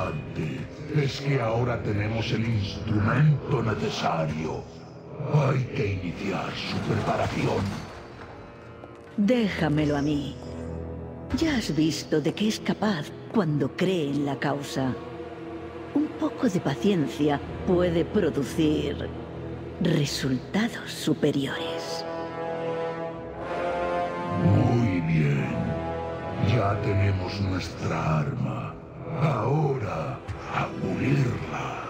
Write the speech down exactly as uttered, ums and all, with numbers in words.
importante es que ahora tenemos el instrumento necesario. Hay que iniciar su preparación. Déjamelo a mí. Ya has visto de qué es capaz cuando cree en la causa. Un poco de paciencia puede producir resultados superiores. Muy bien. Ya tenemos nuestra arma. Ahora, a pulirla.